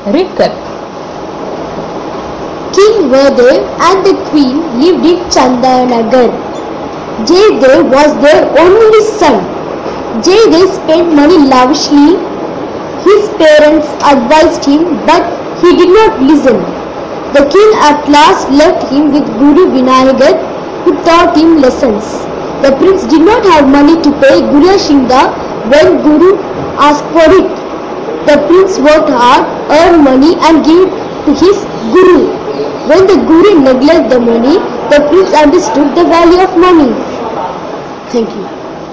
Recap. King Vardev and the Queen lived in Chandanagar. Jayadev was their only son. Jayadev spent money lavishly. His parents advised him, but he did not listen. The king at last left him with Guru Vinayagar, who taught him lessons. The prince did not have money to pay Guru Shinda when Guru asked for it. The prince worked hard, earned money and gave it to his Guru. When the Guru neglected the money, the prince understood the value of money. Thank you.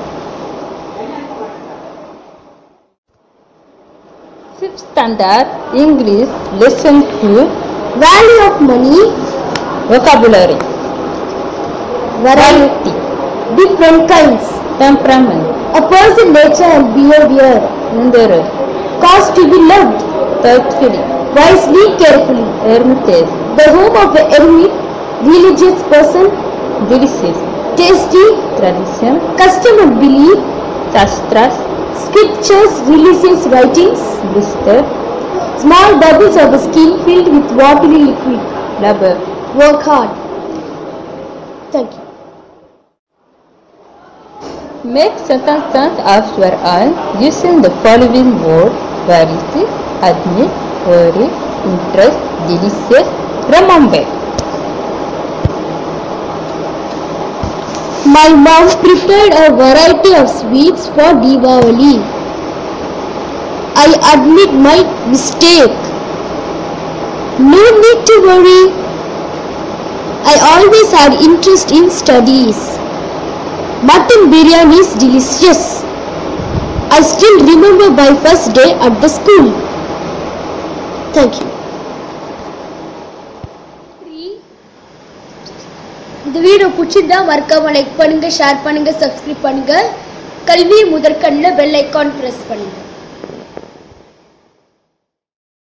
Fifth standard English lesson 2. Value of money. Vocabulary. Variety. Different kinds. Temperament. A person's nature and behavior. Endurance. Cause to be loved. Thoughtfully. Wisely, carefully. Hermitage. The home of the ermite. Religious person. Delicious. Tasty. Tradition. Custom and belief. Shastras. Scriptures, religious writings. Blister. Small bubbles of the skin filled with watery liquid. Rubber. Work hard. Thank you. Make sentences of your own using the following words: variety, admit, worry, interest, delicious, remember. My mom prepared a variety of sweets for Diwali. I admit my mistake. No need to worry. I always had interest in studies. Mutton biryani is delicious. I still remember my first day at the school. Thank you. இந்த video பிடிச்சிருந்தா மறக்காம like பண்ணுங்க, share பண்ணுங்க, subscribe பண்ணுங்க. கல்வி முதற்கண்ணில் bell icon press பண்ணுங்க.